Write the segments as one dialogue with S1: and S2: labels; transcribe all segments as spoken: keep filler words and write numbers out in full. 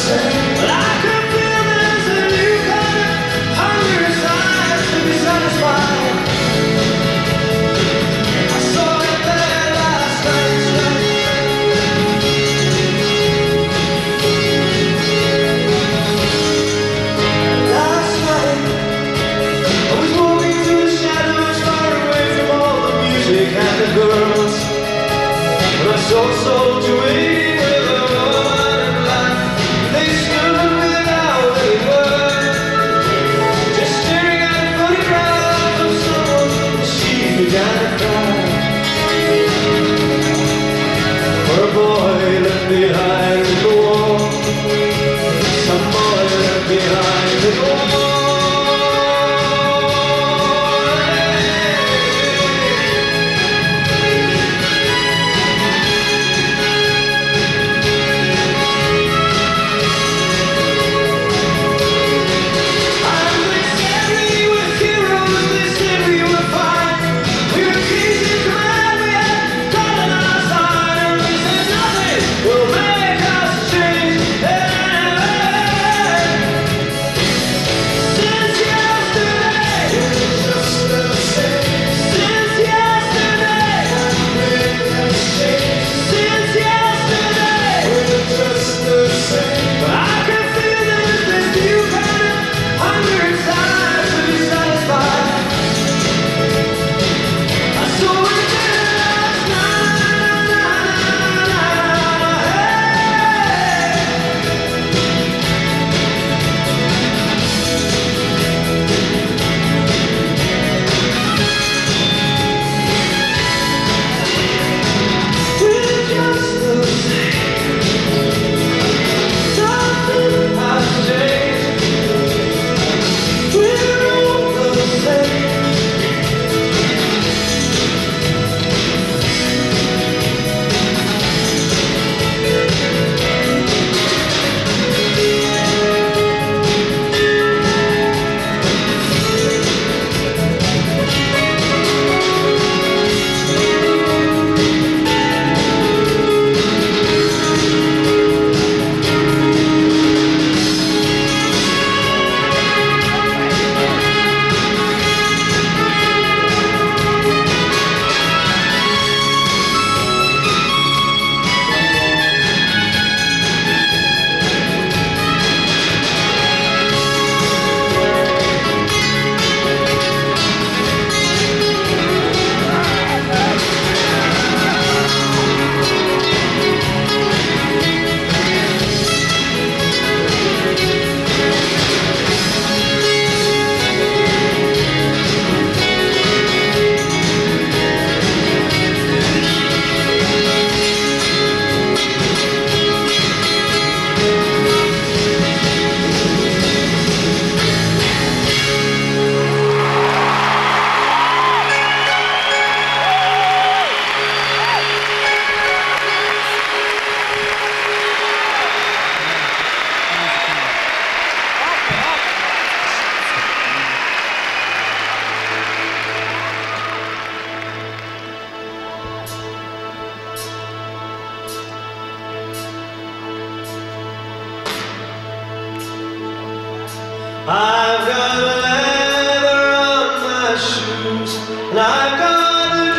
S1: I've got leather on my shoes, and I've got a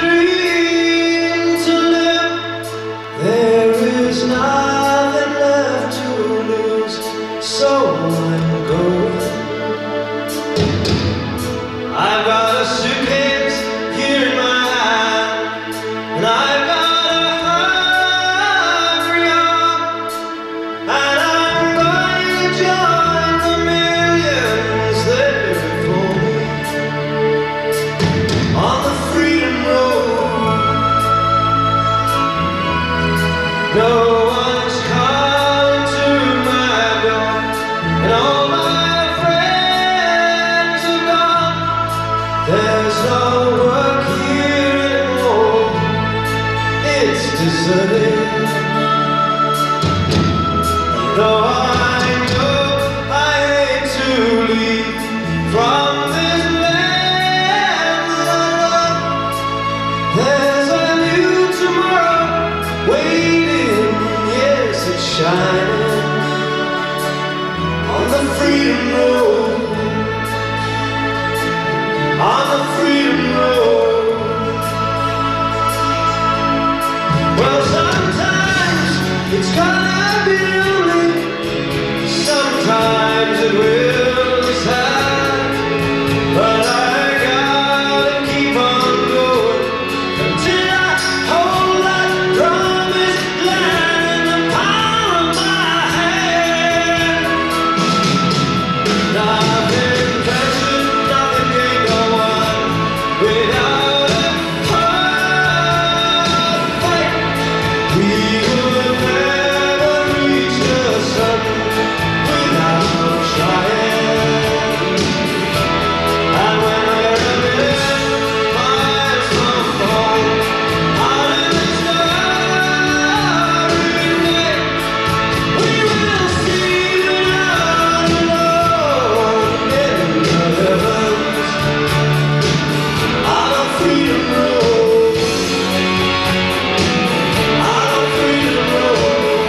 S1: dream to live. There is nothing left to lose, so I'm going. I've got a suitcase here in my hand, and I've got a hungry heart, and I'm going to join the millions there before me on the freedom road. No one's calling to my door, and all my friends are gone. There's no work here anymore, it's deserted. Though I know I hate to leave from this land that I love, there's a new tomorrow waiting, yes, it's shining. gonna be lonely, sometimes it will be sad, but I gotta keep on going until I hold that promised land in the palm of my hand. Nothing ventured, nothing gained or won without a hard fight. We would never reach the sun without trying. And when we're a million miles from home, out in the starry night, we will see out alone in the heavens on a freedom road, on a freedom road.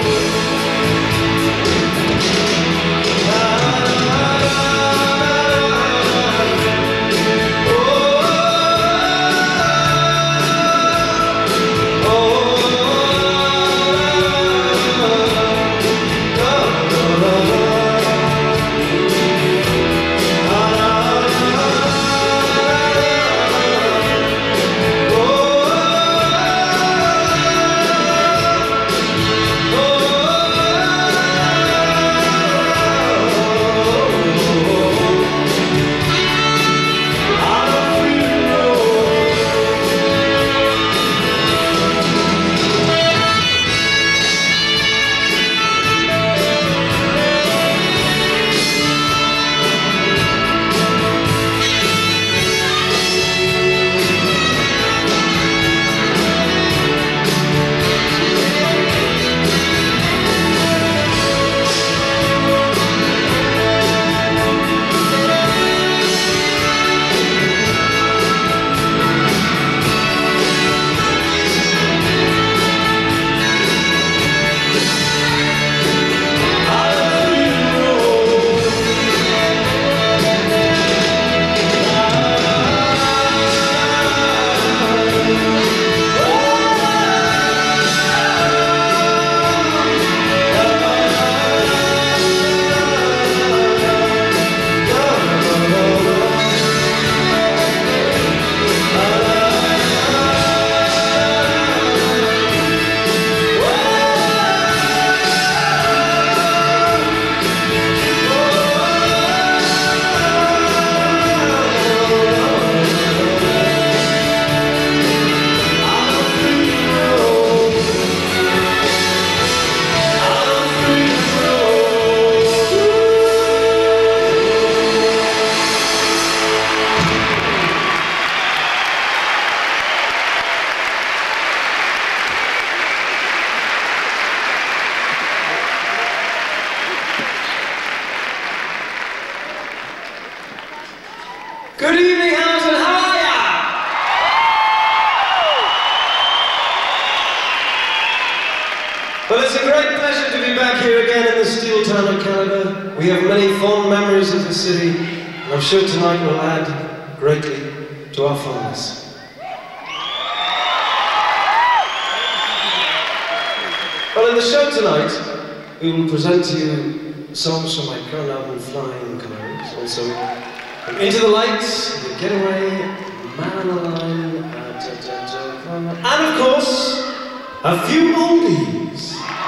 S1: Good evening, Hamilton. How are ya? Well, it's a great pleasure to be back here again in the steel town of Canada. We have many fond memories of the city, and I'm sure tonight will add greatly to our fondness. Well, in the show tonight, we will present to you songs from my current album, Flying Colours, also Into the Lights, The Getaway, Man on the Line, uh, da, da, da, and of course, a few oldies.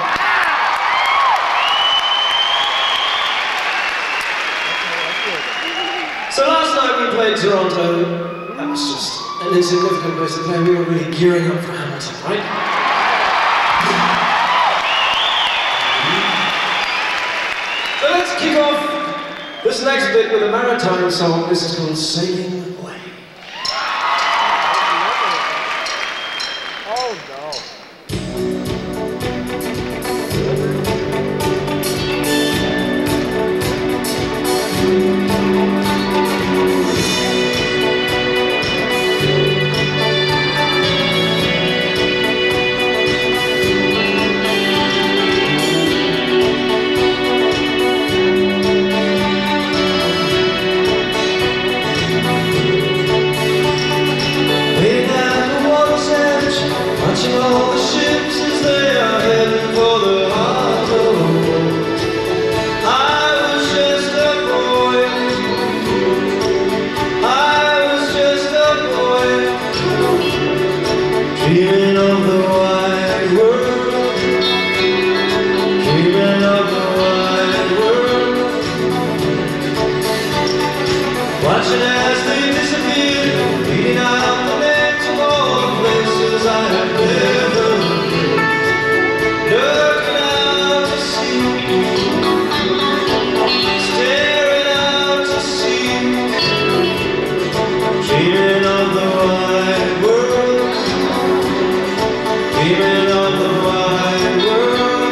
S1: So last night we played Toronto. That was just an insignificant place to play. We were really gearing up for Hamilton, right? So let's kick off this next bit with a maritime song. This is called Sailing Away.
S2: Oh no.
S1: Watching all the the wide world, dreaming of the wide world, watching as they disappear, reading out the names of all the places I have never been, looking out to sea, staring out to sea, dreaming of the wide world, dreaming of the wide world.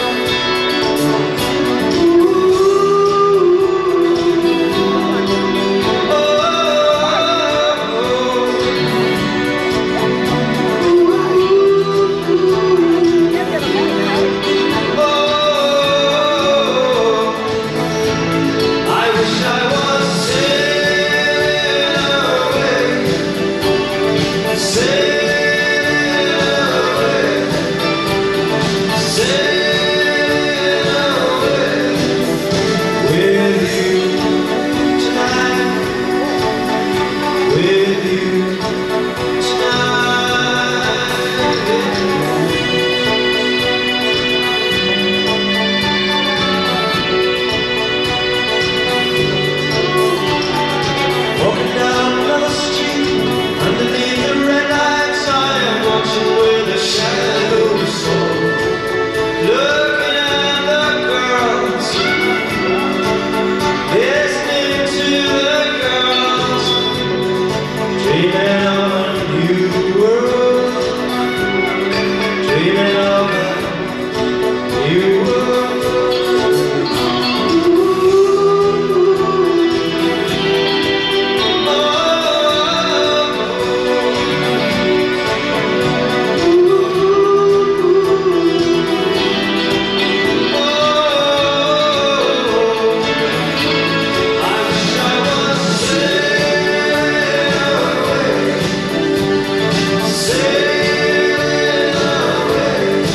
S1: Ooh, oh, oh, oh, I wish I was sailing away, sailing away, sailing away with you tonight, with you walking down another street, underneath the red lights, I am watching where the shadows fall, looking at the girls, listening to the girls, dreaming of a new world, dreaming of a new world. Sailing away,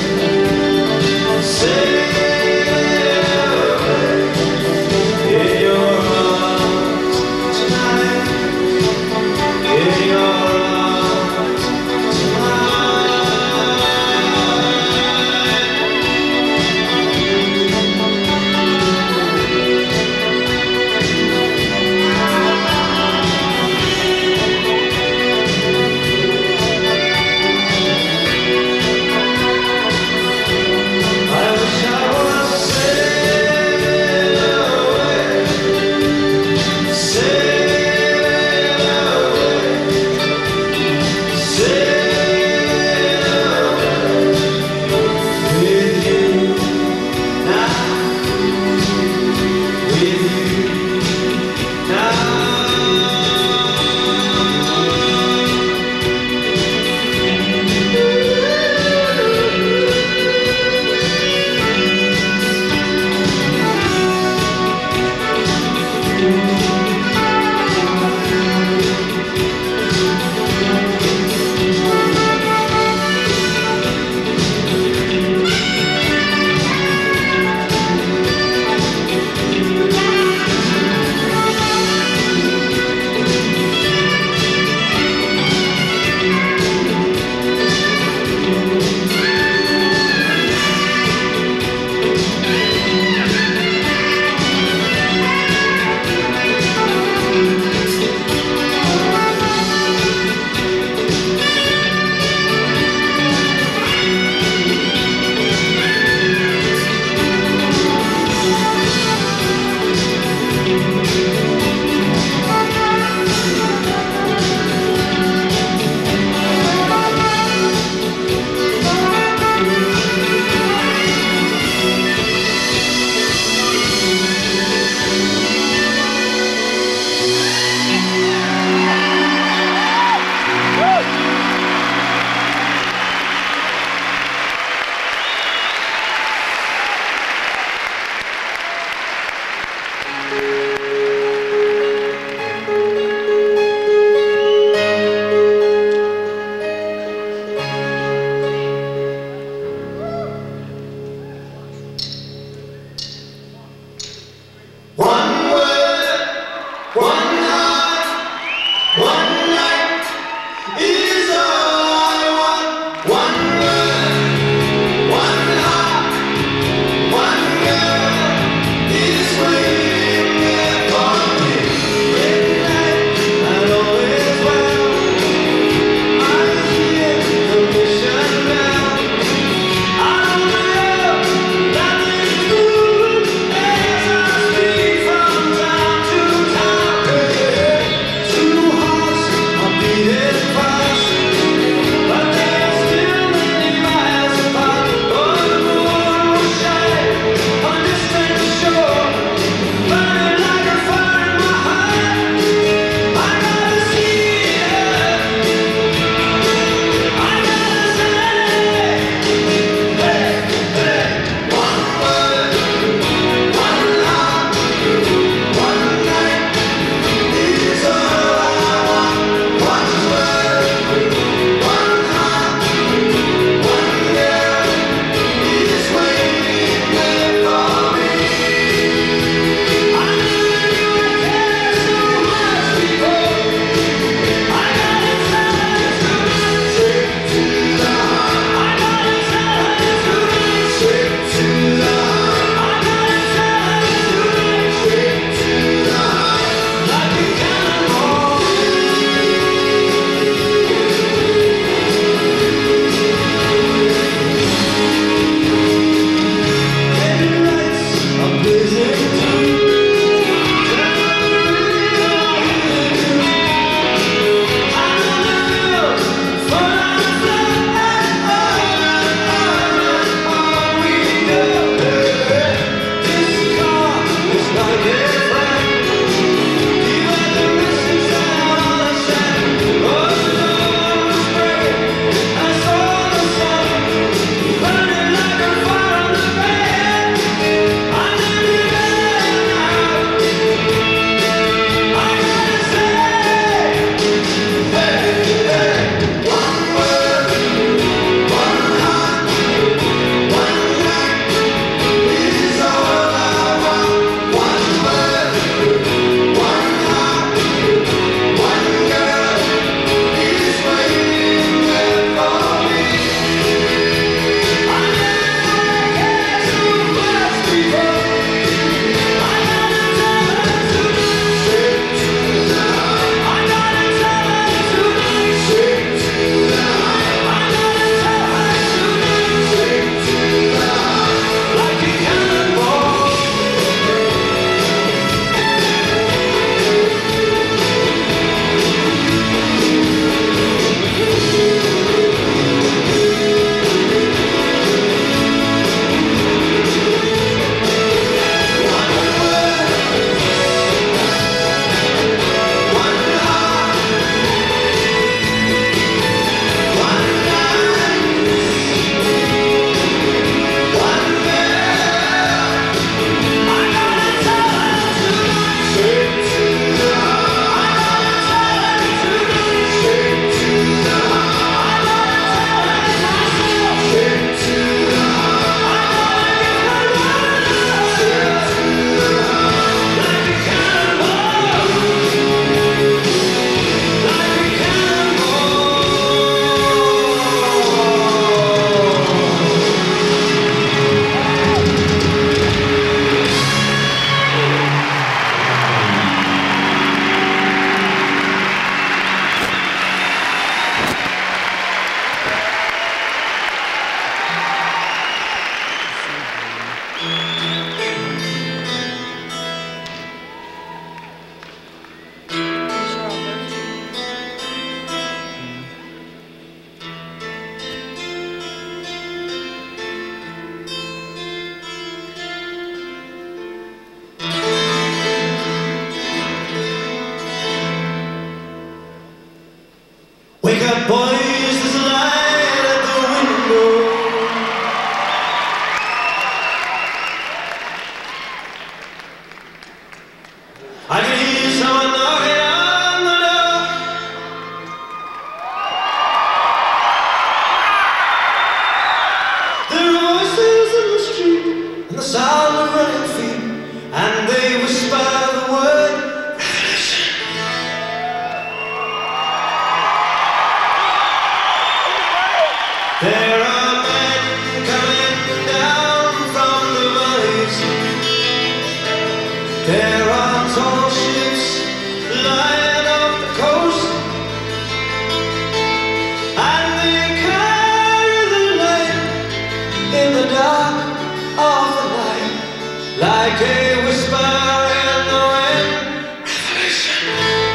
S1: like a whisper in the wind. Revelation.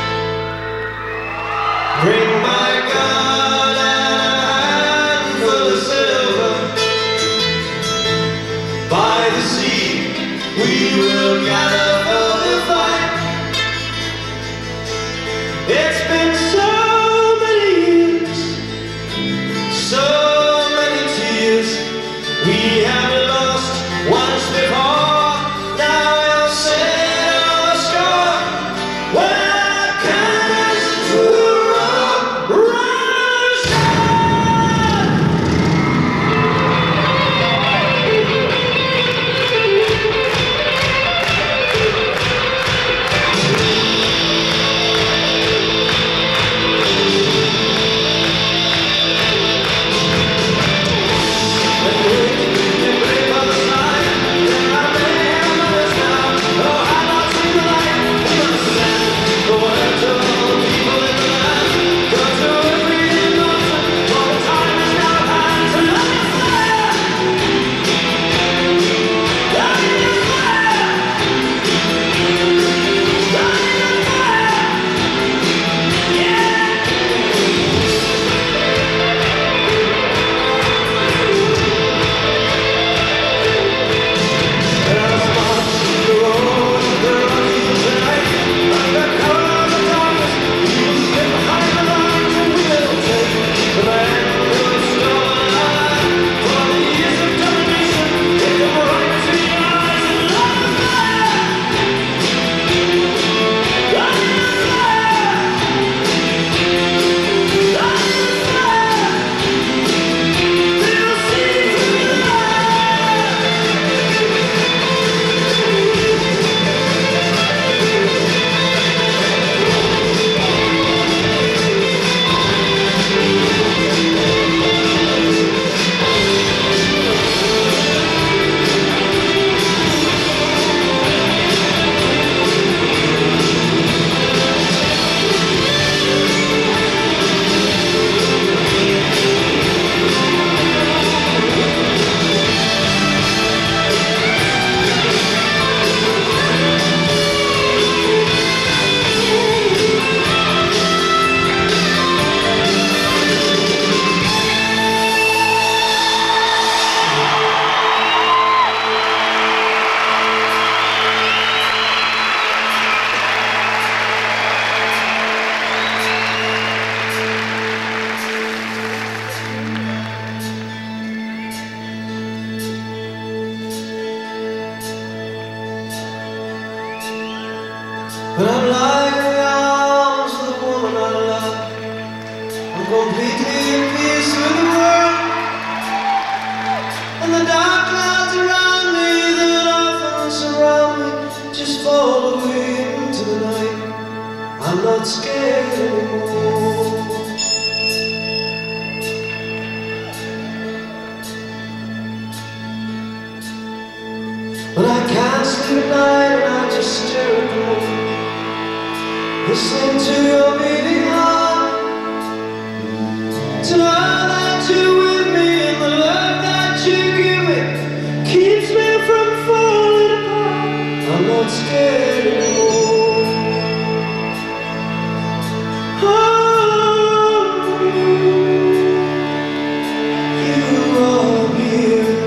S1: Bring my God and a handful of silver. By the sea we will gather for the fight. It's been so many years, so many tears. We have lost once before. Now we'll sail on the shore where cannons will roll, rush on. But I'm lying in the arms of the woman I love. I'm completely at peace with the world. And the dark clouds around me that often surround me just fall away into the night. I'm not scared anymore. But I can't sleep at night and I just stare at the moon, listening to your beating heart, to know that you're with me and the love that you give me keeps me from falling apart. I'm not scared anymore. Oh, you are here.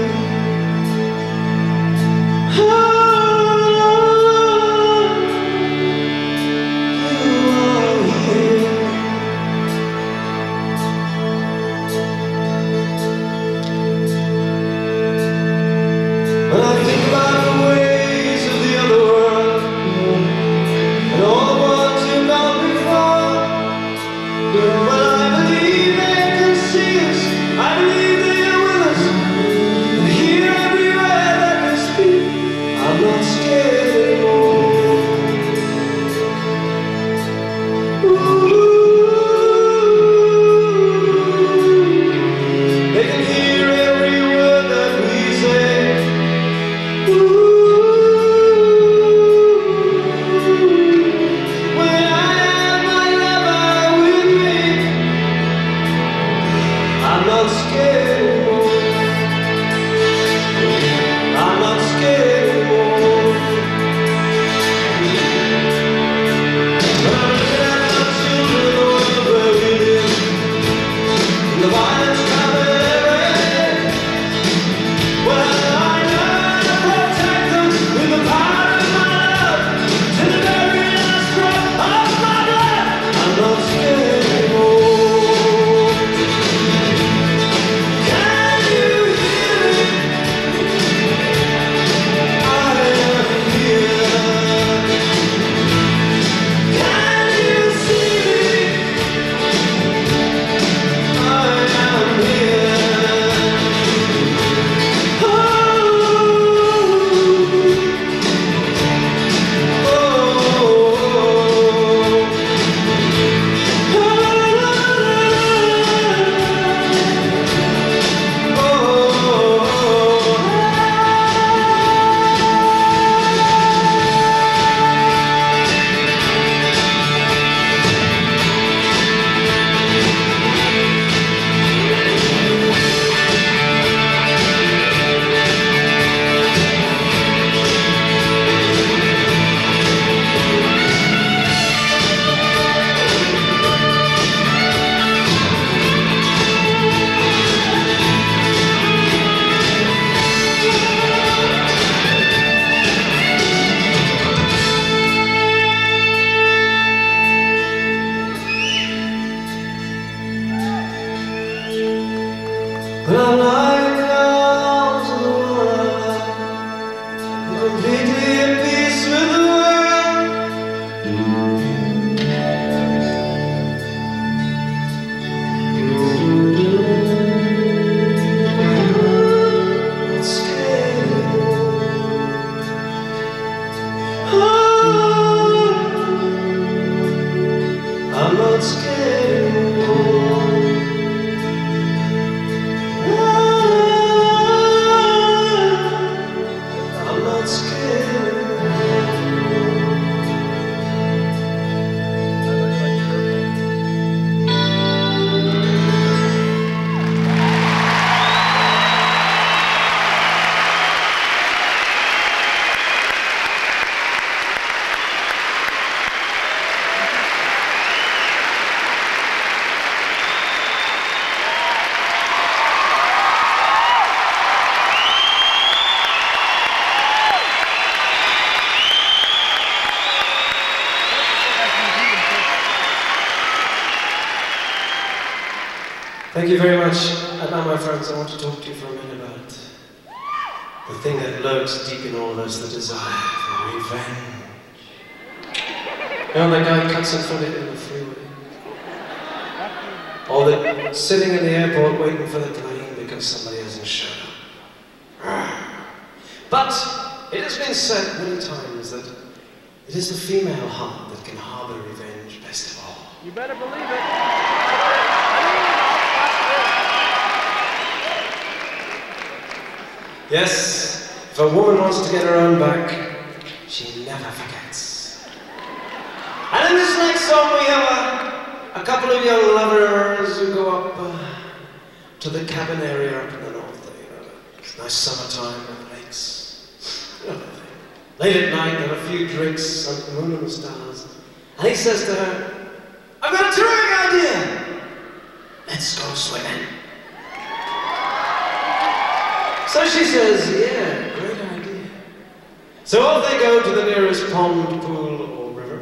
S1: Thank you very much. And now, my friends, I want to talk to you for a minute about the thing that lurks deep in all of us, the desire for revenge. You know, that guy cuts in front of you in the freeway. Or the sitting in the airport waiting for the plane because somebody hasn't showed up. But it has been said many times that it is the female heart that can harbor revenge best of all.
S2: You better believe it.
S1: Yes, if a woman wants to get her own back, she never forgets. And in this next song we have a, a couple of young lovers who go up uh, to the cabin area up in the north. You know, it's nice summertime with the lakes. You know, late at night, have a few drinks under the moon and the stars. And he says to her, "I've got a terrific idea. Let's go swimming." So she says, "Yeah, great idea." So off they go to the nearest pond, pool, or river.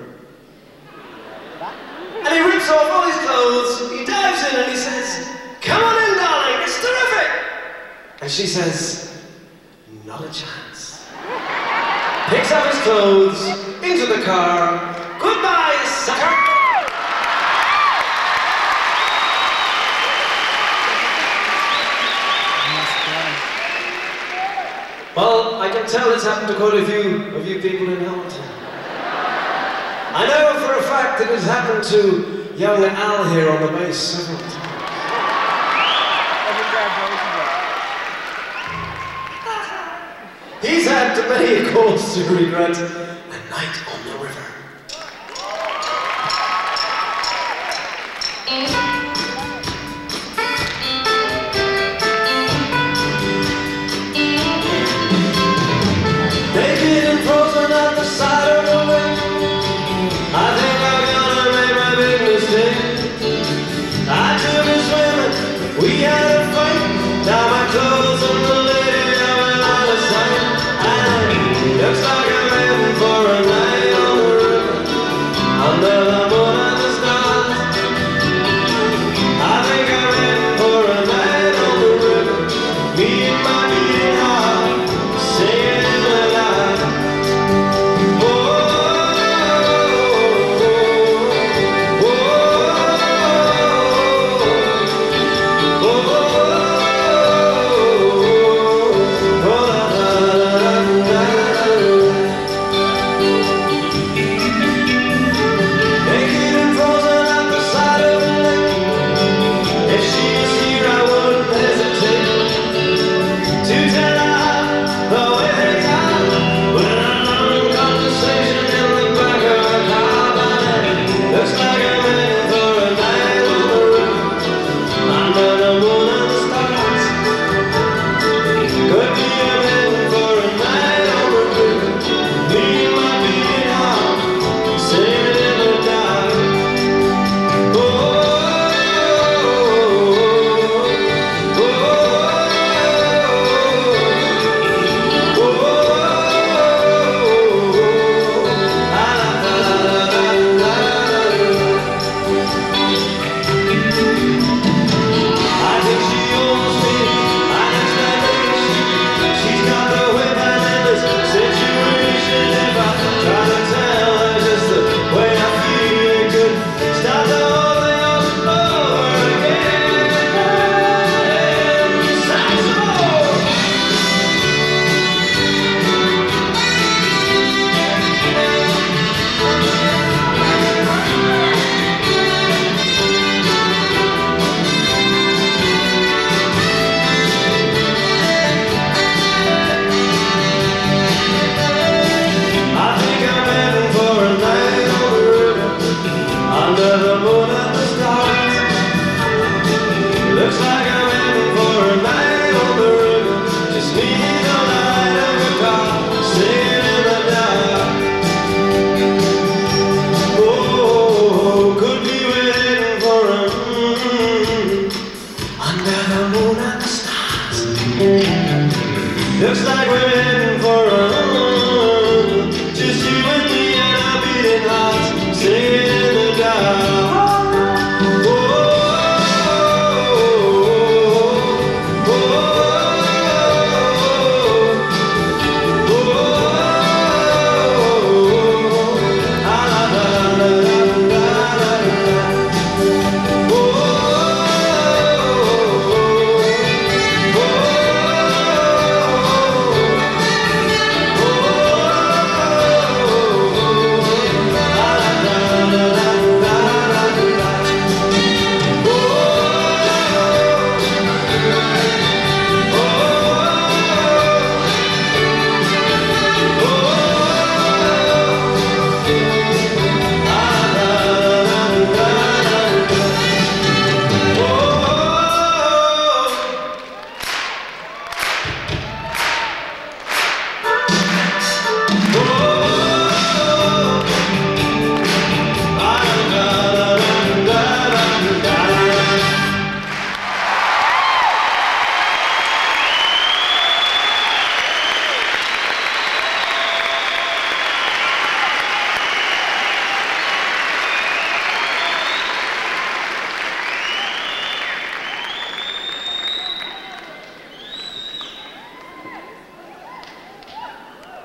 S1: And he rips off all his clothes, he dives in and he says, "Come on in, darling, it's terrific." And she says, "Not a chance." Picks up his clothes, into the car. "Goodbye, sucker!" Well, I can tell it's happened to quite a few of you people in Hamilton. I know for a fact that it's happened to young Al here on the bass several times. He's had too many calls to regret a night on the river. Naked and frozen at the side of the way, I think I'm gonna make my big mistake. I took her swimming, we had a fight. Now my clothes and the lady are out of sight. Looks like I'm heading for a night on the river, under the moon and the stars. I think I'm heading for a night on the river, me and my beating heart, singing in the night. Oh, oh, oh, oh, oh, oh, oh, naked and frozen at the side of the lake. If she was here, I wouldn't hesitate to tell her the way they are. With a long conversation in the back of a car. Looks like I'm heading for a night on the river, under the moon and the stars. Could be I'm heading for a night on the river, me and my beating heart, singing in the dark. Oh, oh, oh, oh, oh, la, la, la, la, la, la. I think she owns me, I expectation. She's got the whip and in this situation. If I try to tell her just the way I feel, it could start the whole thing all over again. Saxophone! I think I'm heading for a night on the river, under the moon and the stars. Looks like I'm heading for a night on the river, just me and the light of a car, singing in the dark. Oh, could be we're heading for a mm, under the moon and the stars. Looks like we're heading for a just you and me and our beating hearts, singing in the dark. Oh, oh, oh,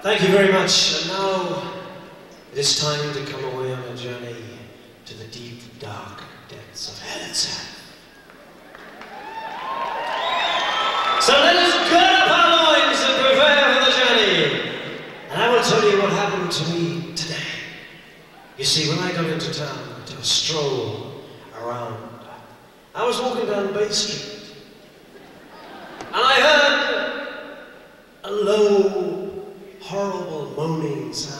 S1: Thank you very much. And now it is time to come away on a journey to the deep, dark depths of hell itself. So let us gird up our loins and prepare for the journey. And I will tell you what happened to me today. You see, when I got into town to a stroll around, I was walking down Bay Street, and I heard a low, horrible moaning sound.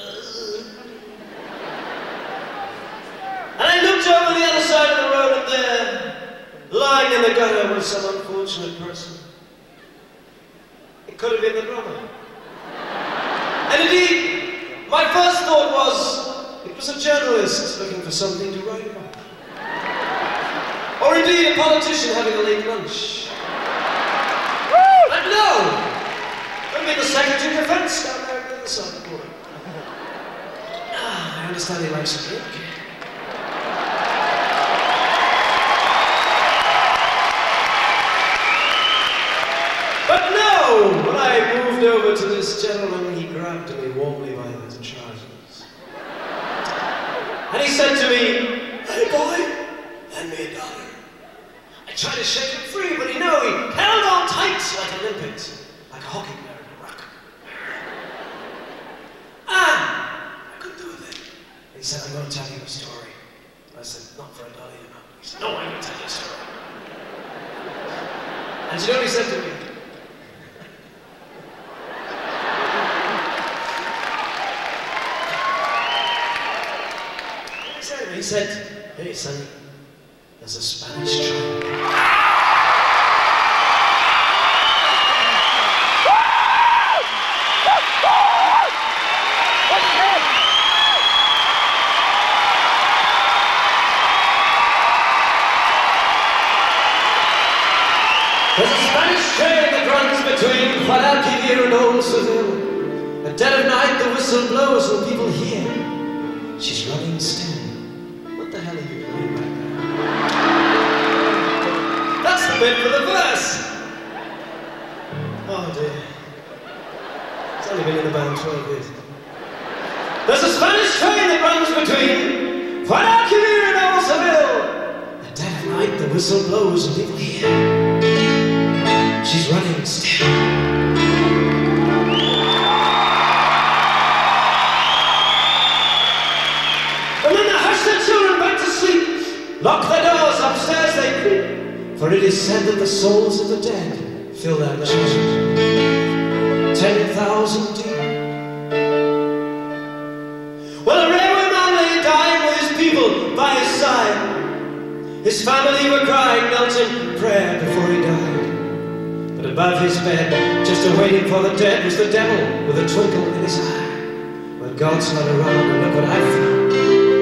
S1: And I looked over the other side of the road, and there, lying in the gutter, was some unfortunate person. It could have been the drummer. And indeed, my first thought was, it was a journalist looking for something to write about. Or indeed, a politician having a late lunch. But no! It would be the Secretary of Defense down there on the other side of the border. Ah, I understand he likes a drink. But no! When I moved over to this gentleman, he grabbed me warmly by the trousers. And he said to me, "Hey boy, lend me a dollar." I tried to shake him free, but he knew he held on tight like a limpet, like a hockey player in a ruck. Ah! I couldn't do a thing. And he said, "I'm going to tell you a story." I said, "Not for a dollar, you know." He said, "No, I'm going to tell you a story." And you know what he said to me? He said, "Hey, Sonny, there's a Spanish train." There's a Spanish train that runs between Guadalquivir and Old Seville. At dead of night, the whistle blows and people hear she's running still. What the hell are you doing right now? That's the bit for the verse! Oh dear. It's only been in the band twelve years. There's a Spanish train that runs between Guadalquivir and Old Seville. At dead of night, the whistle blows and people hear she's running still. And then they hush their children back to sleep, lock their doors, upstairs they creep, for it is said that the souls of the dead fill their churches, ten thousand deep. Well, a railway man lay dying with his people by his side. His family were crying, knelt in prayer before he died. But above his bed, just awaiting for the dead, was the devil with a twinkle in his eye. Well, God's not around, and look what I found.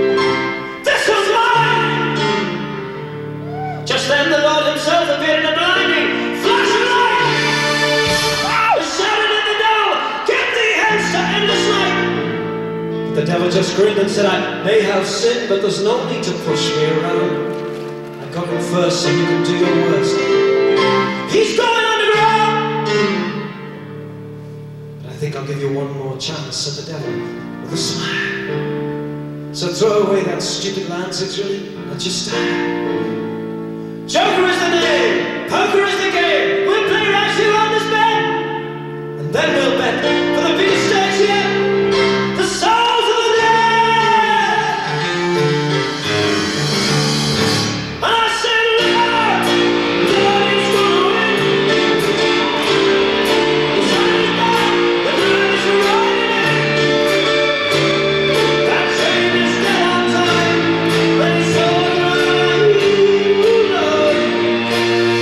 S1: Just then the Lord himself appeared in a blinding flash of light. He shouted at the devil, "Get thee hence to endless night!" But the devil just grinned and said, "I may have sinned, but there's no need to push me around. I got him first so you can do your worst. He's going underground!" But I think I'll give you one more chance," said the devil with a smile. "So throw away that stupid Land six really, let you stand. Joker is the name, poker is the game. We'll play right here on this bed, and then we'll bet for the biggest stakes yet, the souls of the dead." And I said, "Lord, Lord is gonna win. The sun is down, the moon is riding in. That train is dead on time, but it's all right."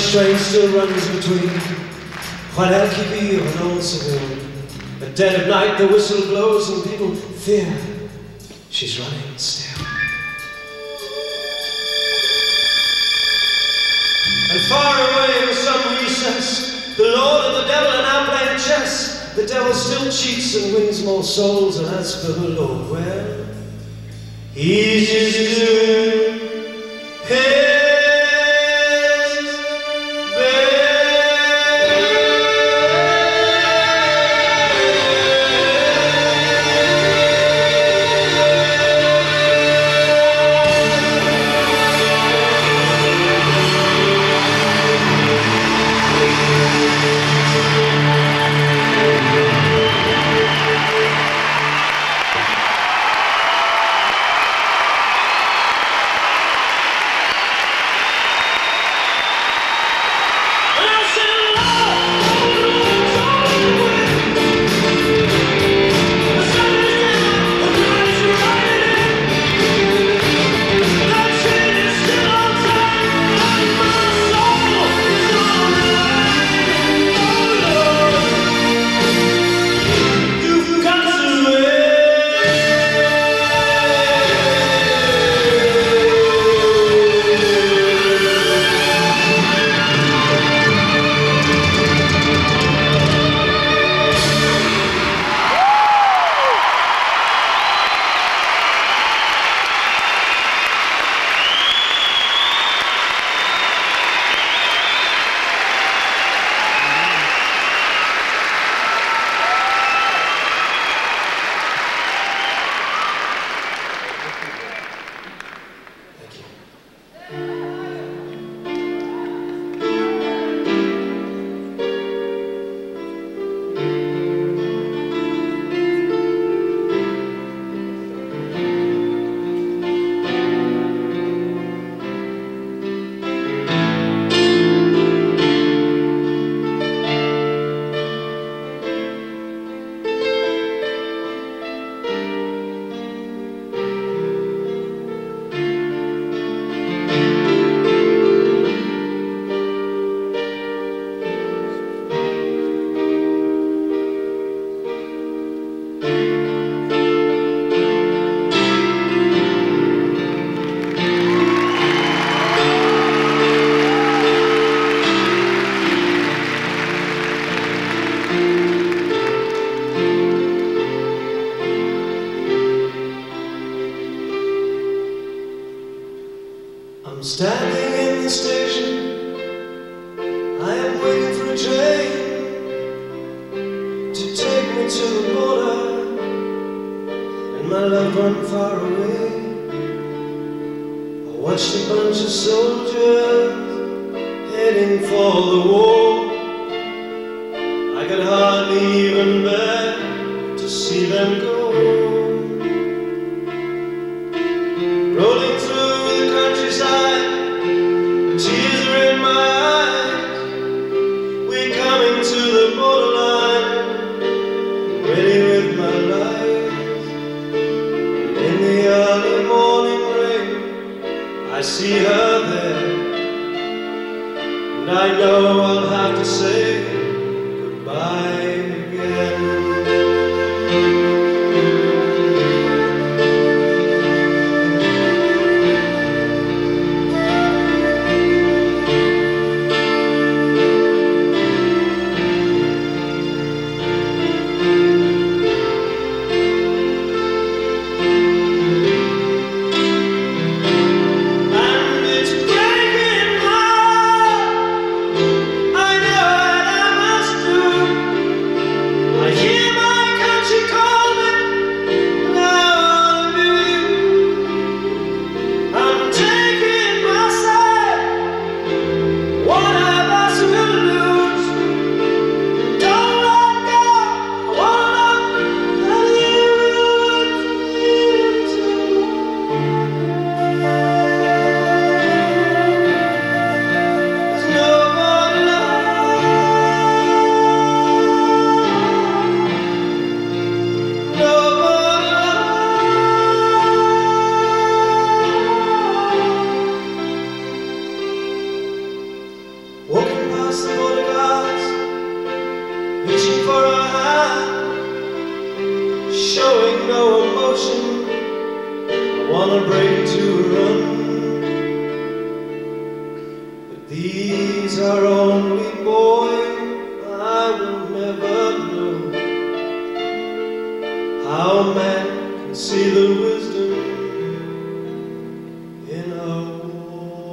S1: strain still runs between what I'll keep you and old Seville. At dead of night the whistle blows and people fear she's running still. And far away in some recess, the Lord and the devil are now playing chess. The devil still cheats and wins more souls, and as for the Lord, well, he's just doing his I'm standing in the station, I am waiting for a train to take me to the border, and my loved one far away. I watched a bunch of soldiers heading for the war. I could hardly even bear to see them go. Rolling through the countryside, tears are in my eyes. We're coming to the borderline, ready with my life. In the early morning rain, I see her there, and I know I'll have to say goodbye again. showing no emotion. I wanna break to a run, but these are only boys. I will never know how man can see the wisdom in a war.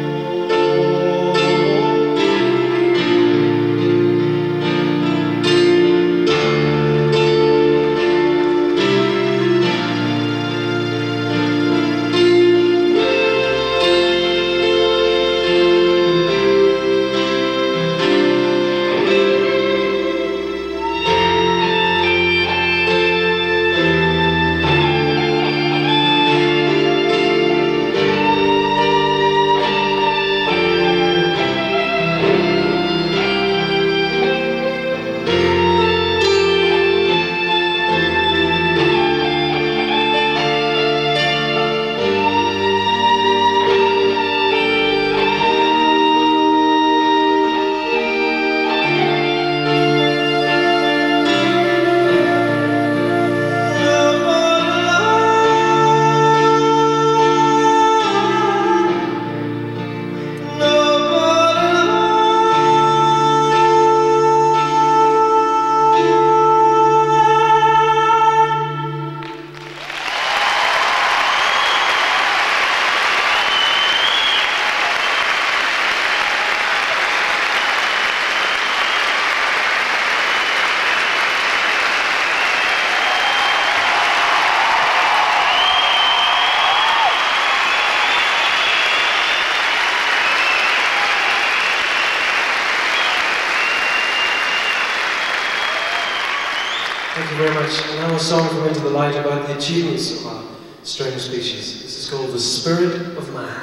S1: Thank you very much. And now a song from Into the Light about the achievements of our strange species. This is called The Spirit of Man.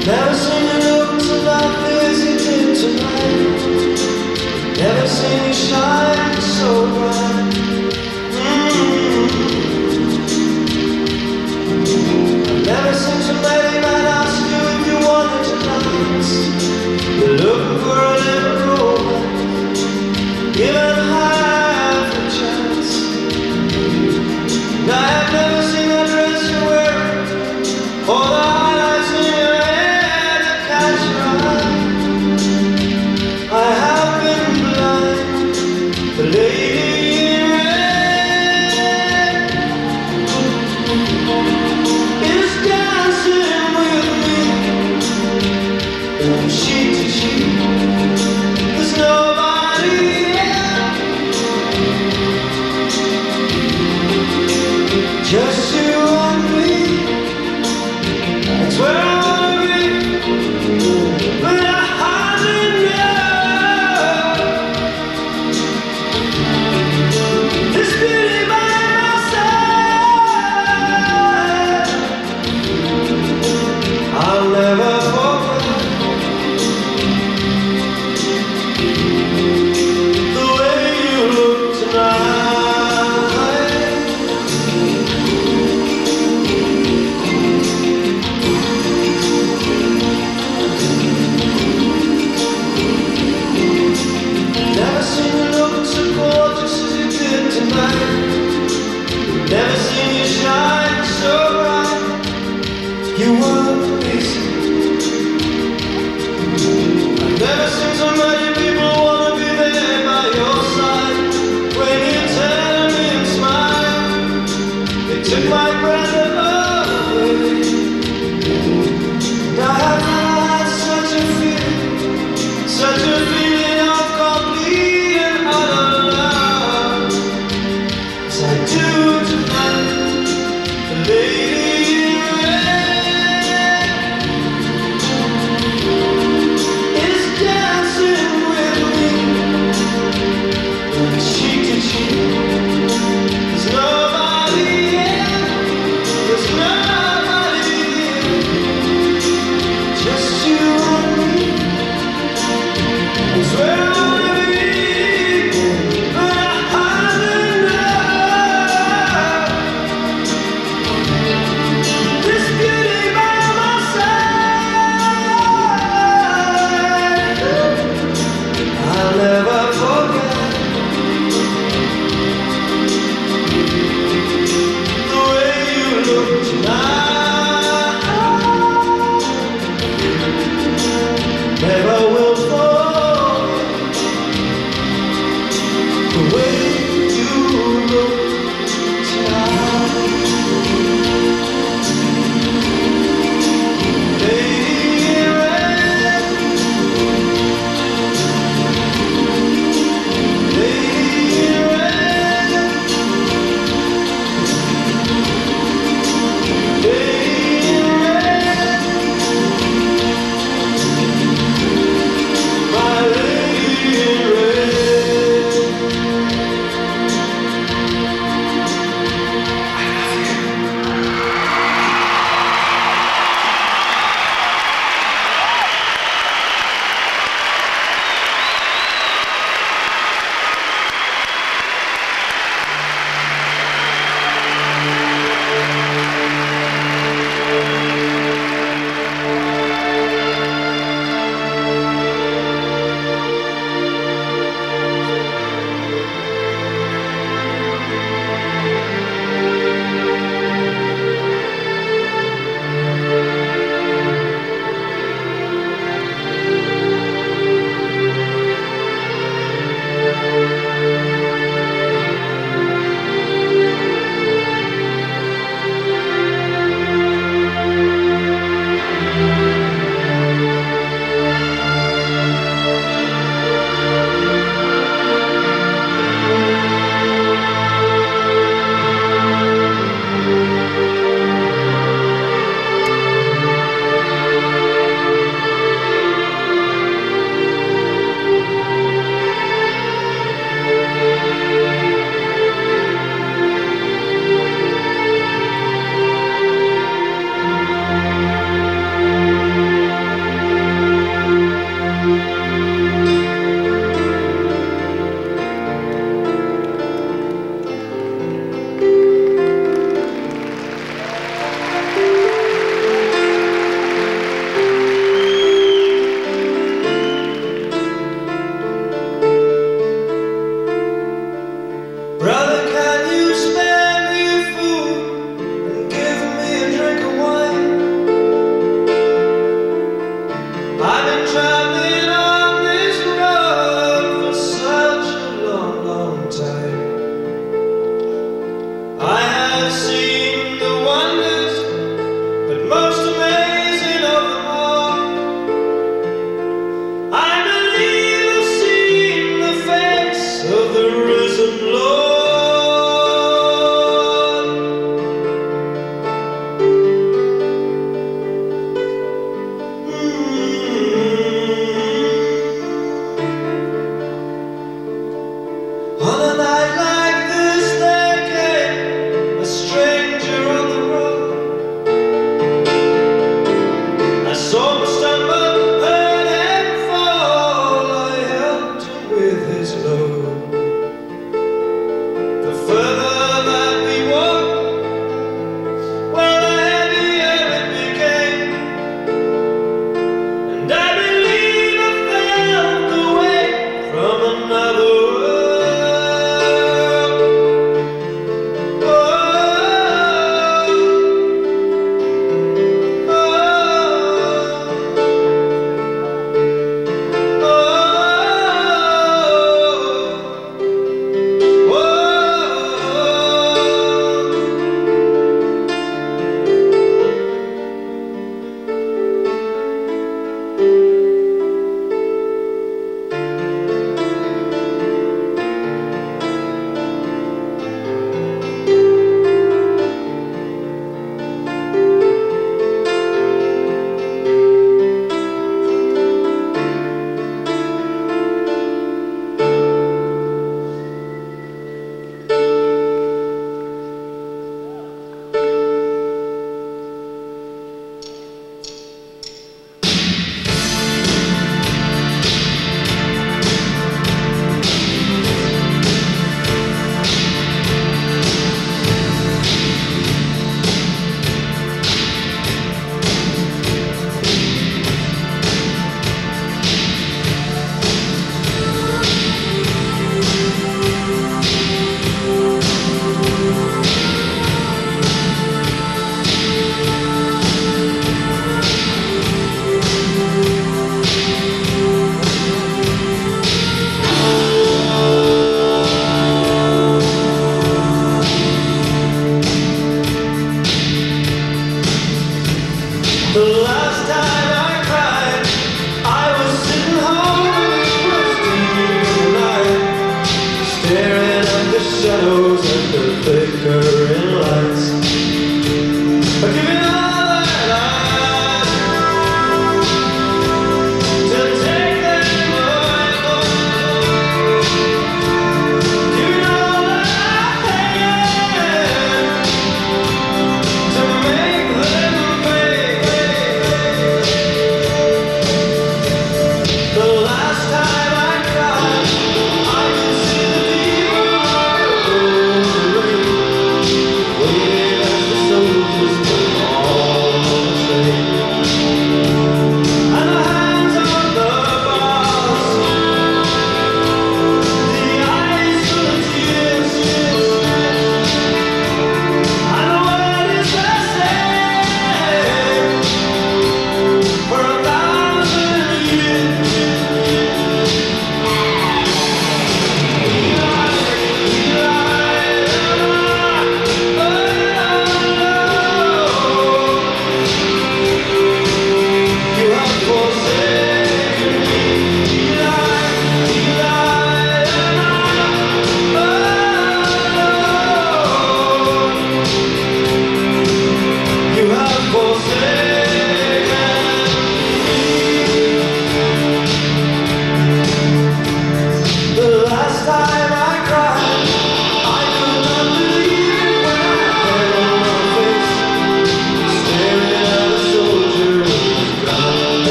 S1: Never seen you look to life as you did tonight. Never seen you shine so bright. Mm-hmm. I've never seen somebody might ask you if you wanted to dance. You're looking for a little romance, given half a chance. And I have never seen that dress you're wearing, or the highlights in your hair to catch your eye. I have been blind, the lady in red is dancing with me, cheek to cheek. There's nobody else, just you and me. That's where I wanna be, but I hardly know. This beauty by my side, I'll never forget the way you look tonight. Never seen you look so gorgeous as you did tonight. Never seen you shine so bright. You were amazing. I've never seen so many people wanna be there by your side. When you tell me and smile, they took my breath away. And I have never had such a feeling, such a feeling of complete and utter love as I do tonight. The lady in red is dancing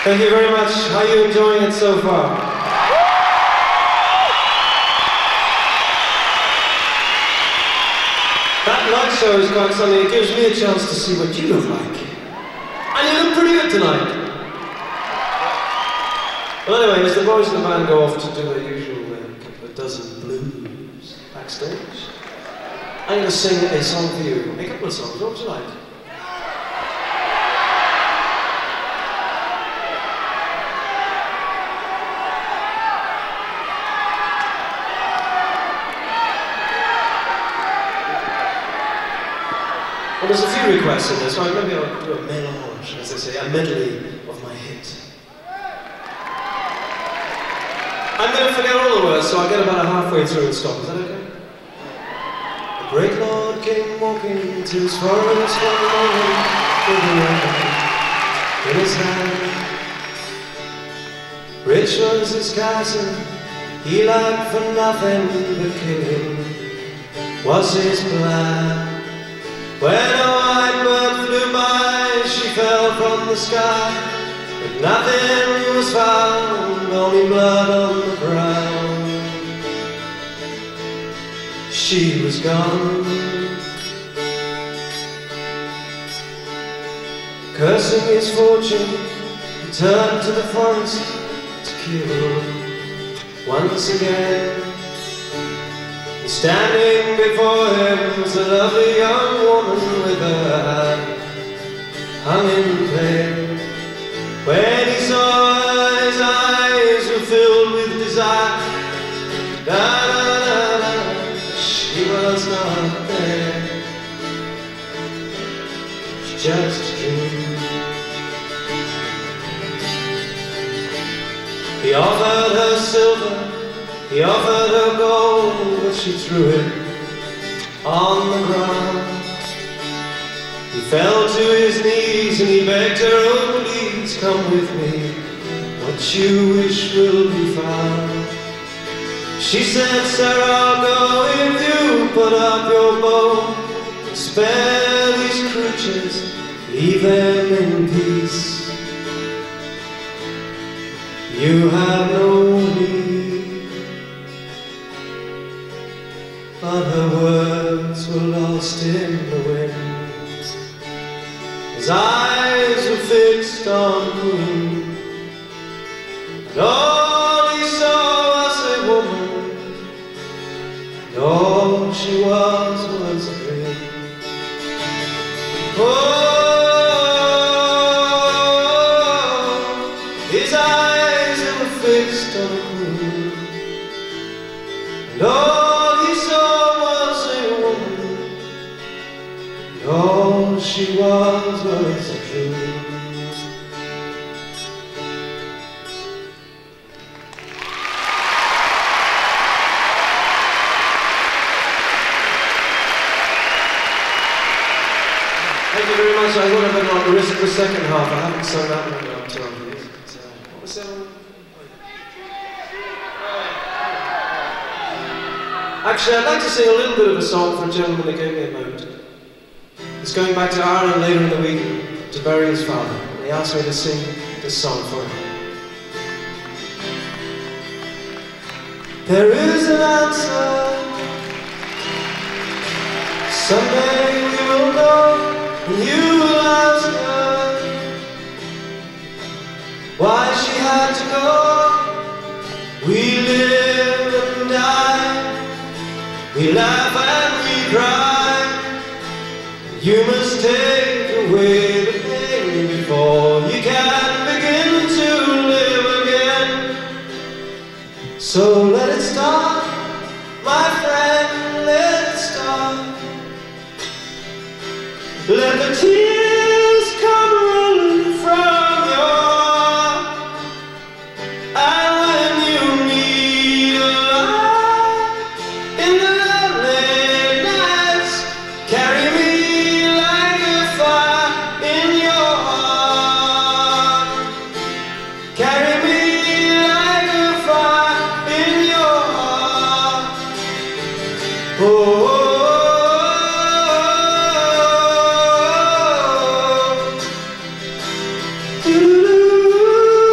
S1: Thank you very much. How are you enjoying it so far? That light show is quite something. It gives me a chance to see what you look like. And you look pretty good tonight. Well, anyway, as the boys in the band go off to do their usual uh, couple of dozen blues backstage, I'm going to sing a song for you. A couple of songs. What would you like? Well, there's a few requests in this, so maybe I'll do a mélange, as they say, a medley of my hit. I'm going to forget all the words, so I'll get about halfway through and stop. Is that okay? The great Lord came walking to his forest one morning with a ring in his hand. Rich was his castle, he lacked for nothing but killing was his plan. When a white bird flew by, she fell from the sky, but nothing was found, only blood on the ground. She was gone. Cursing his fortune, he turned to the forest to kill once again. And standing before him was a lovely young woman with her hand hung in pain. When he saw her, his eyes were filled with desire. Da, da, da, da, she was not there. It's just a dream. He offered her silver, he offered her gold, but she threw it on the ground. He fell to his knees and he begged her, oh please come with me, what you wish will be found. She said, sir, I'll go if you put up your bow, spare these creatures, leave them in peace. You have no need. But her words were lost in the wind. His eyes were fixed on Queen, and all he saw was a woman, and all she was was a dream. Oh, his eyes were fixed on a queen, and all he saw was a woman, and all she was was a dream. Thank you very much. I thought I better not risk the second half. I haven't sung that one in twelve years. But, uh, what was that one? Actually, I'd like to sing a little bit of a song for a gentleman that gave me a note. He's going back to Ireland later in the week to bury his father. And he asked me to sing this song for him. There is an answer. Someday we will know. And you will ask her why she had to go. We live and die, we laugh and we cry. You must take away the pain before you can begin to live again. So let it start, my friend, let it start. Let the tears come rolling from your heart, and when you meet a light in the lonely nights, carry me like a fire in your heart. Carry me like a fire in your heart. Oh. Ooh.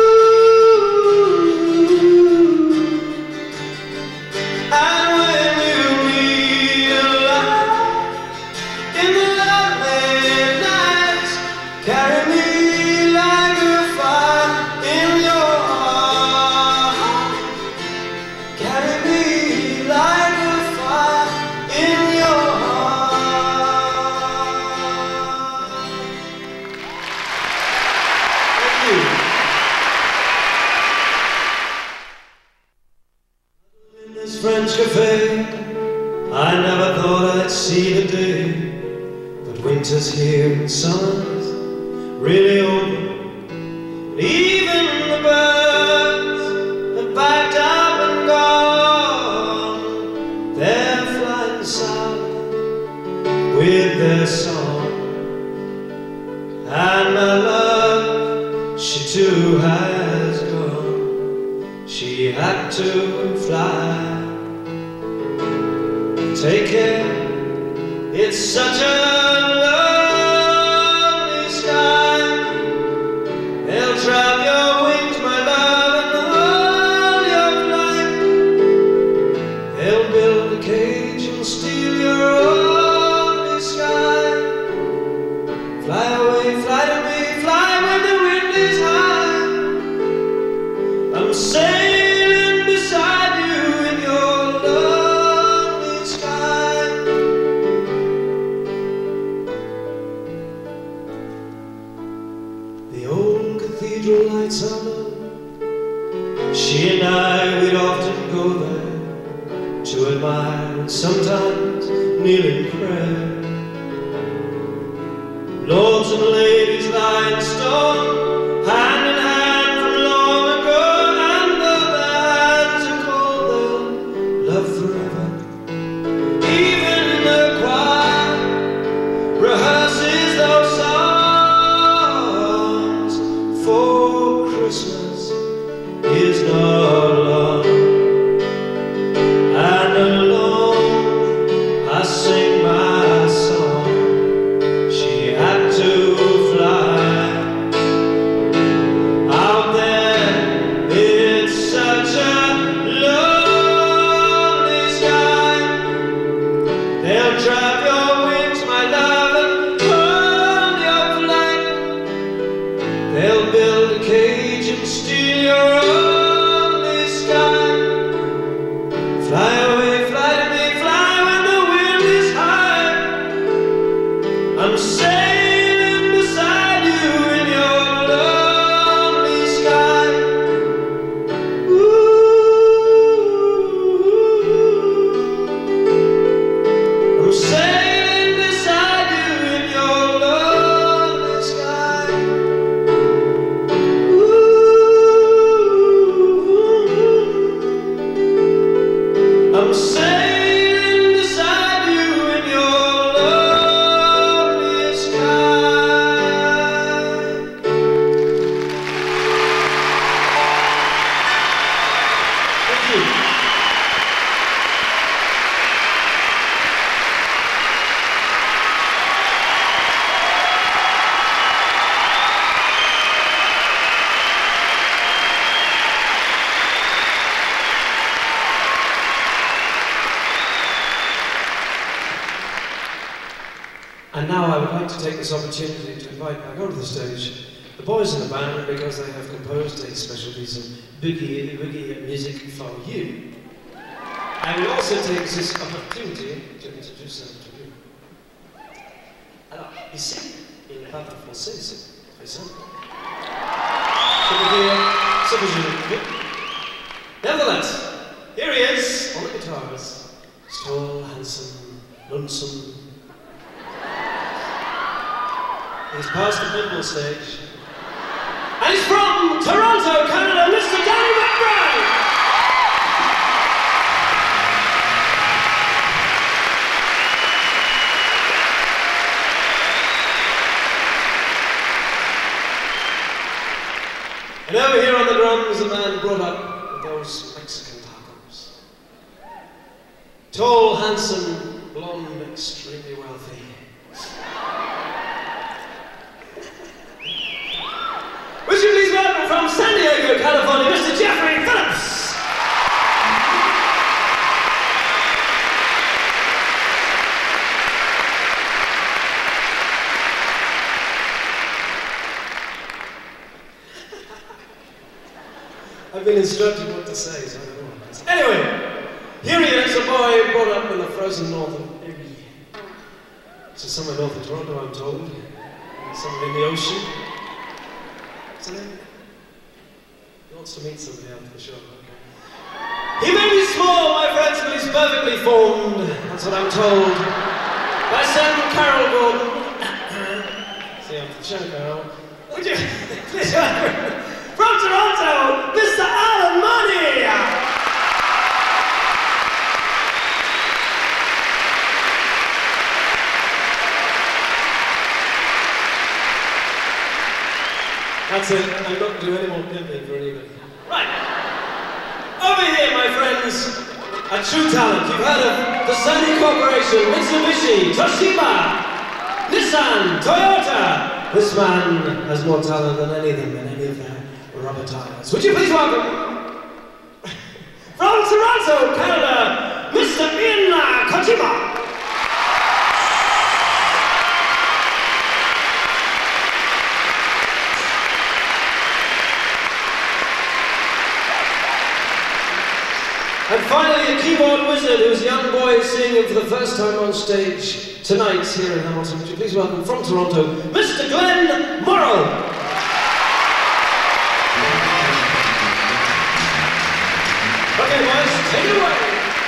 S1: fade. I never thought I'd see the day, but winter's here and summer's really over. Even the birds have packed up and gone. They're flying south with their song. And my love, she too has gone. She had to fly. Take care, it's such a lonely sky. They'll trap your wings, my love, and hold your flight. They'll build a cage and steal your only sky. Fly away, fly to me, fly when the wind is high. I'm sailing beside you in your lonely sky. The old cathedral lights are low. She and I, we'd often go there to admire and sometimes kneel in prayer. Lords and ladies lie in stone, hand in hand from long ago, and the bands are called their love forever. Even the choir rehearses those songs, for Christmas is not long. And alone I sing my song. She had to fly. Out there, it's such a lonely sky. They'll trap your wings, my love, and hold your flight. They'll build a cage and steal your only sky. Fly away, fly to me, fly when the wind is high. I'm sailing beside you in your lonely sky. Ooh, I'm sailing beside you in your lonely sky. Ooh, I'm sailing beside you in your lonely sky. Thank you. And now I would like to take this opportunity to invite back onto the stage the boys in the band, because they have composed a special piece of boogie, boogie music for you. I will also take this opportunity to introduce them to you. Alors, ici, il ne parle pas français, c'est très simple. Ça veut dire ce que je veux. Nevertheless, here he is on the guitars. He's tall, handsome, lonesome. He's past the pinball stage. And he's from Toronto, Canada, Mister Danny McBride! And over here on the drums, a man brought up with those Mexican tacos. Tall, handsome, blonde, extremely wealthy. Would you please welcome from San Diego, California, Mister Jeffrey Phillips! I've been instructed what to say, so I don't know what to say. Anyway, here he is, a boy brought up in the frozen north of Erie. So somewhere north of Toronto, I'm told. Somewhere in the ocean. What's his name? He wants to meet somebody after the show. Okay. He may be small, my friends, but he's perfect. be formed, that's what I'm told, by certain Carol Gordon. See, I'm for sure, Carol. Would you please welcome from Toronto, Mister Alan Money! That's it, I'm not going to do any more pimping for anybody. Right. Over here, my friends, a true talent. You've heard of the Sony Corporation, Mitsubishi, Toshiba, Nissan, Toyota. This man has more talent than any of them and any of their rubber tires. Would you please welcome, from Toronto, Canada, Mister Ian Kojima. And finally, a keyboard wizard who's a young boy singing for the first time on stage tonight here in Hamilton. Would you please welcome from Toronto, Mister Glenn Morrow. Okay, boys, take it away.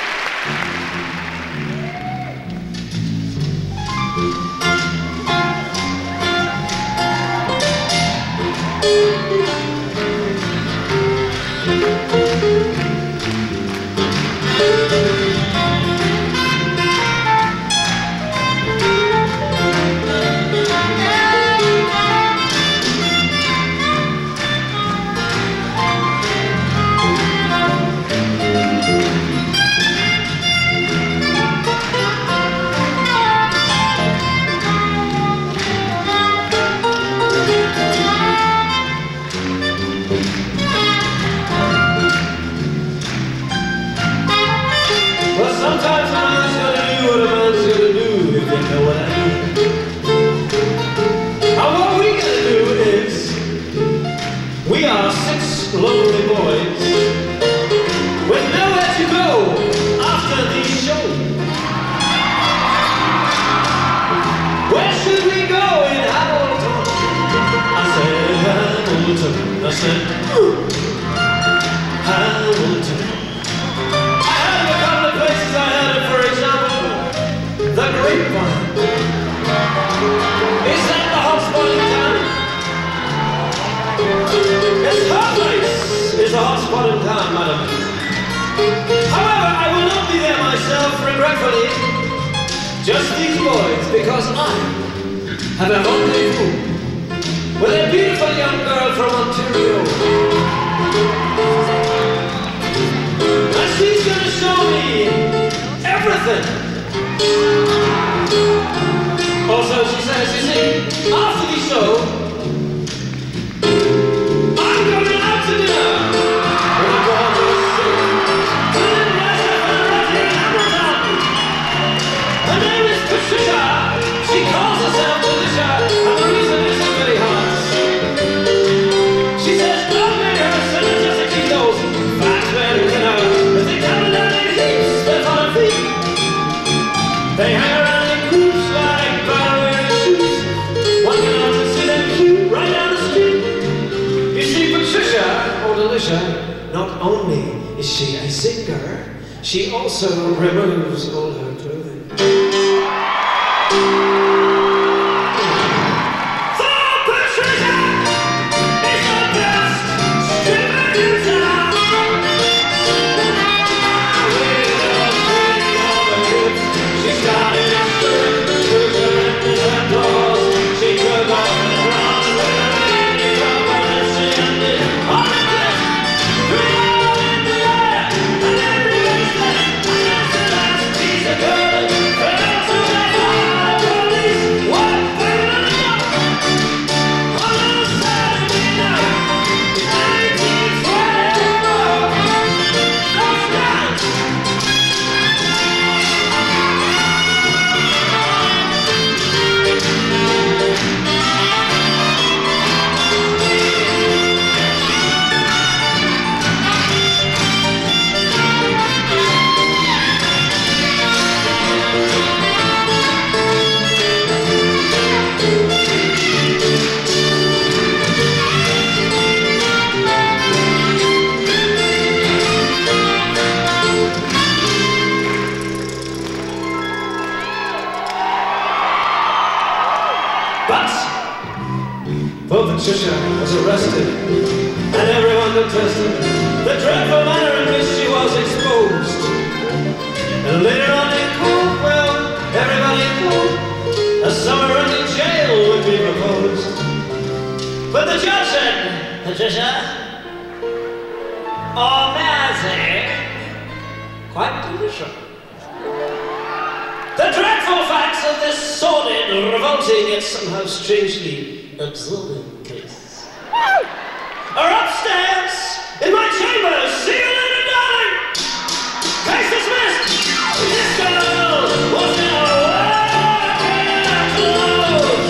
S1: Sometimes a man's gonna do what a man's gonna do, if you know what I mean. And what we're gonna do is, we are six lonely boys with nowhere to go after the show. Where should we go in Hamilton? I said Hamilton, I said ooh, Hamilton. Places I heard of, for example, the Grapevine. Is that the hot spot in town? Yes, her place is the hot spot in town, madam. However, I will not be there myself, regretfully. Just these boys, because I have a rendezvous with a beautiful young girl from Ontario. And she's gonna show me everything. Also, she says, you see, after the show, I'm going out to dinner. When I go on to the show, her name is Patricia. She calls herself Patricia, and the reason isn't very hard. She says, don't make her as energetic as those fat men who can have, as they come down in heaps, they're on her feet. They hang around in groups like barrier shoes. One can also see them cute right down the street. You see, Patricia, or Alicia, not only is she a singer, she also removes all her clothing.
S2: Good.
S1: But Poor Patricia was arrested, and everyone detested the dreadful manner in which she was exposed. And later on in court, well, everybody thought a summer in jail would be proposed. But the judge said, Patricia, or may I say, quite delicious. The dreadful facts of this sordid, revolting, yet somehow strangely absorbing case are upstairs in my chambers. See you later, darling! Case dismissed! This girl was now working close.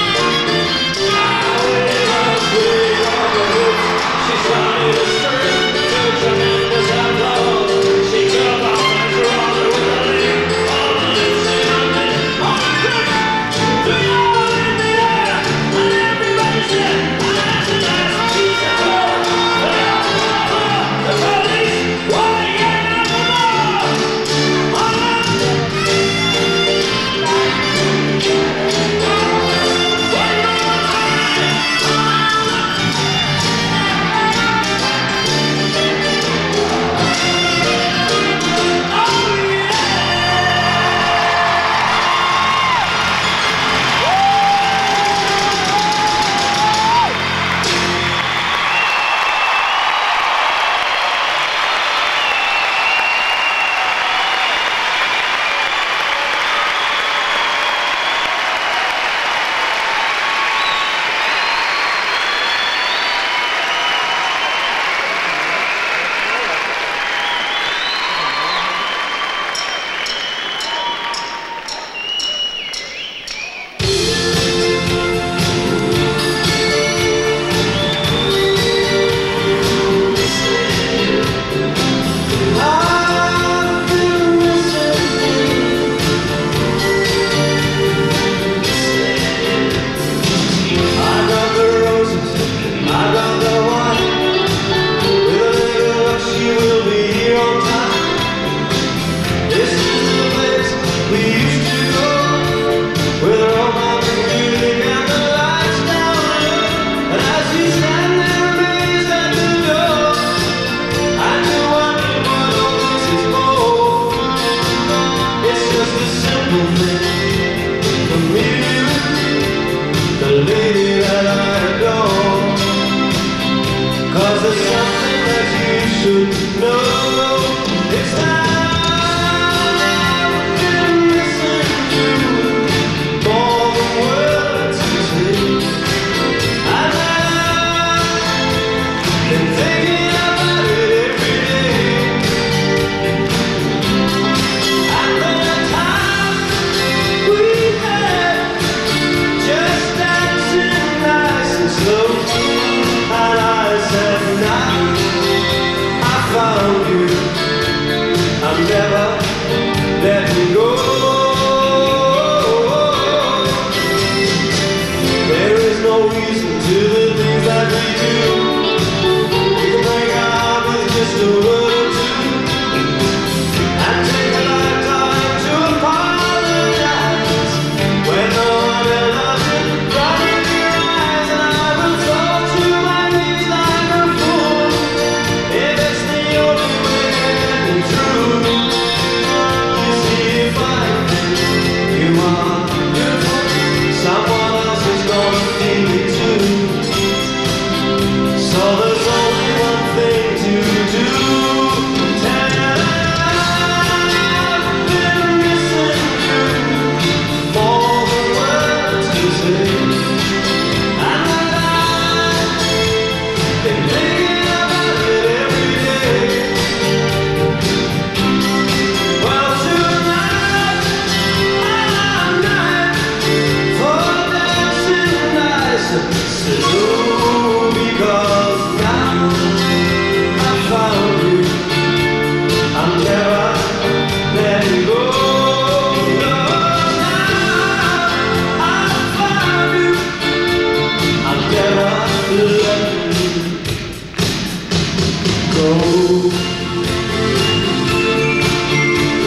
S1: Now we must be on the roots. She started a string to tremendous applause. She took off my drawers with a leap on the lips and on the on the grip. Threw it all in the air, and everybody said, "Ah, that's a nice piece of gold." The police, why yeah, no more. On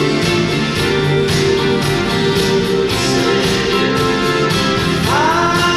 S2: I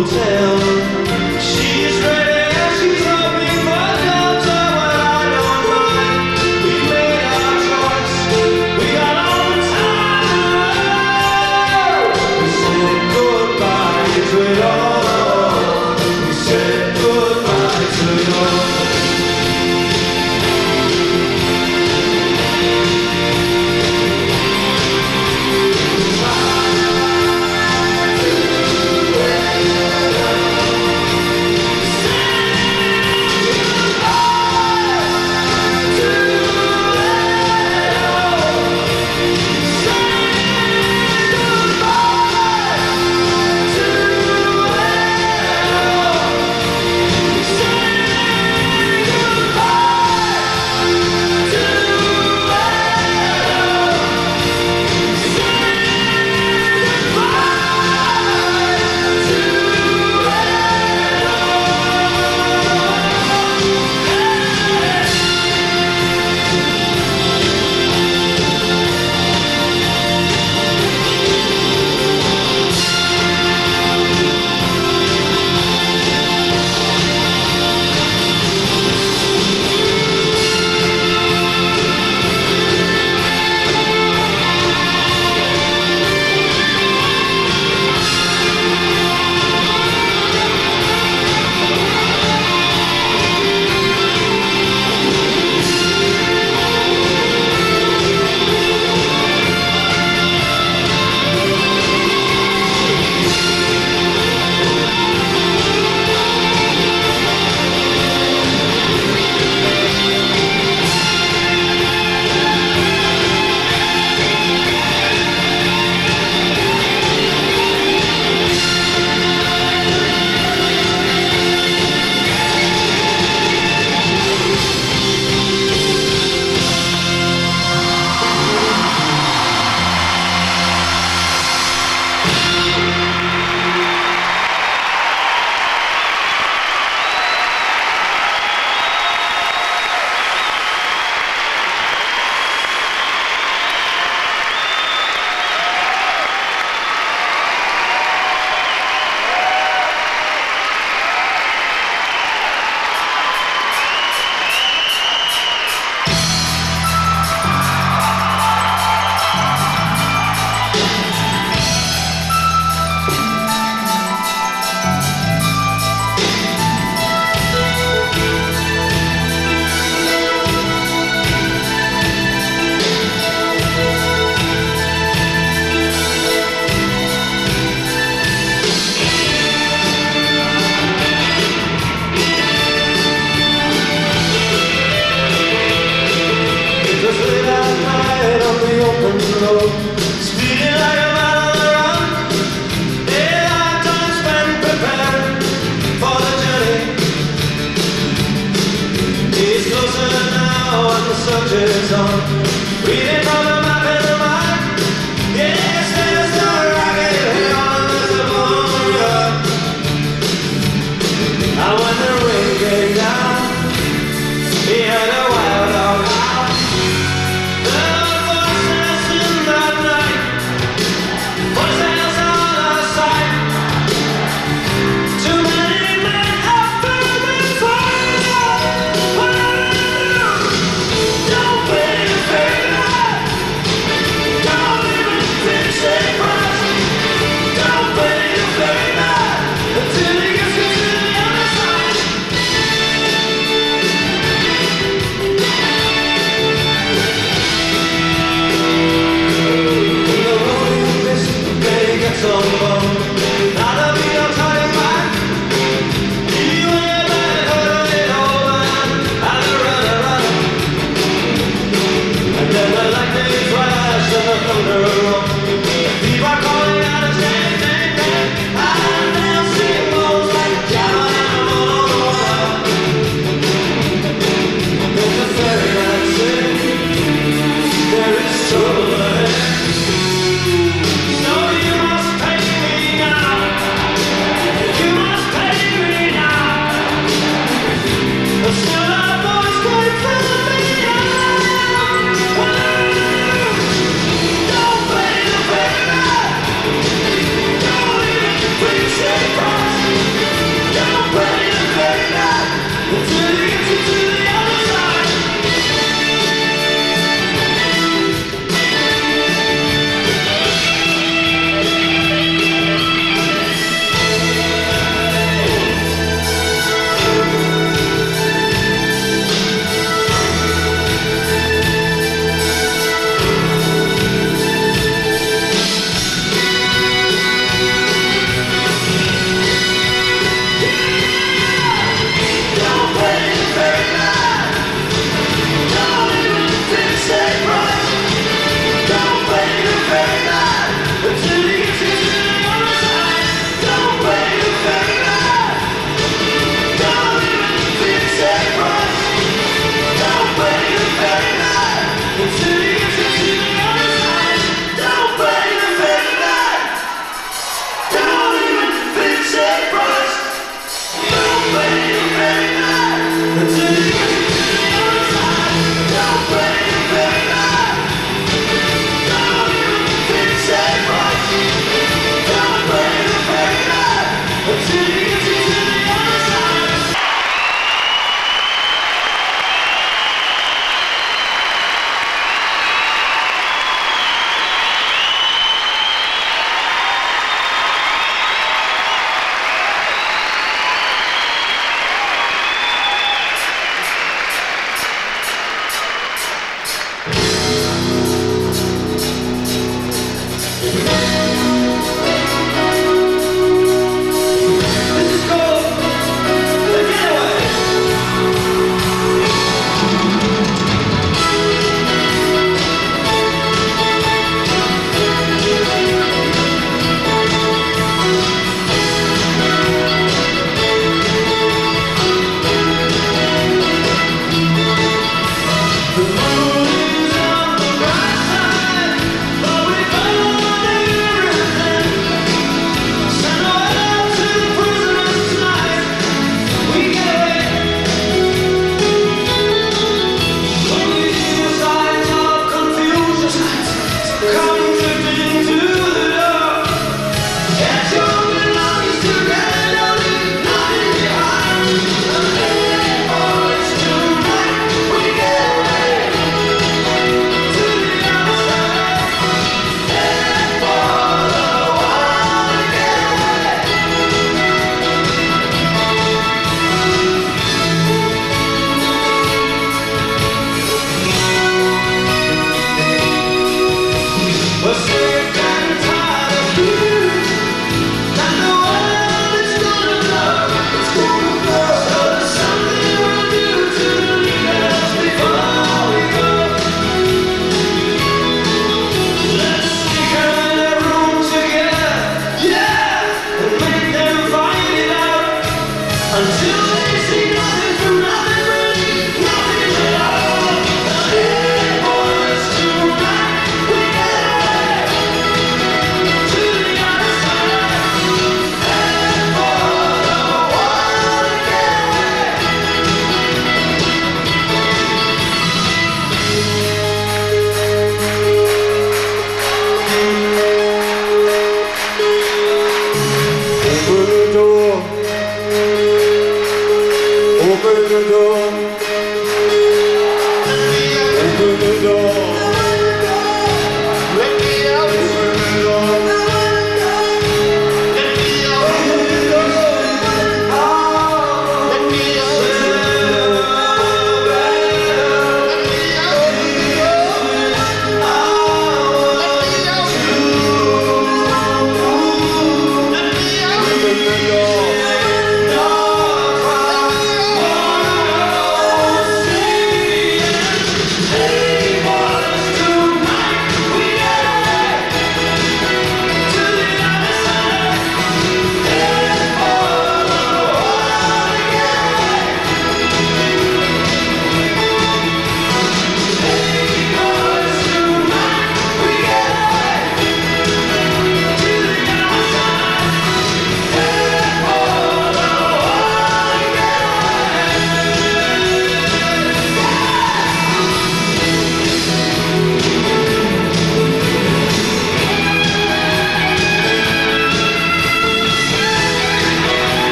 S1: hotel. She's ready and she told me for shelter. Well, I don't mind. We made our choice. We got all the time. We said goodbye to it all. We said goodbye to it all.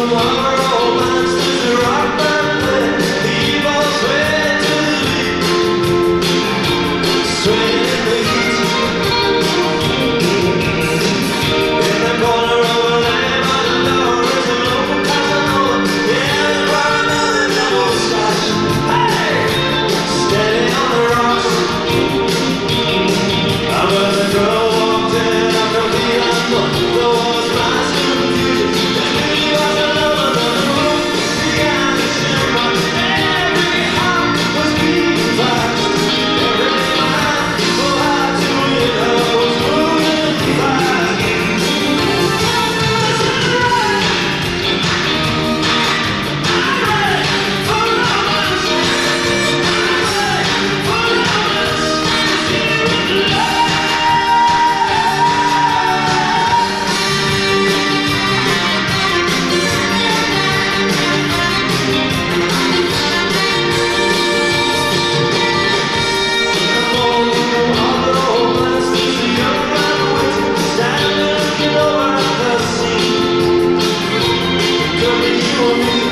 S2: For me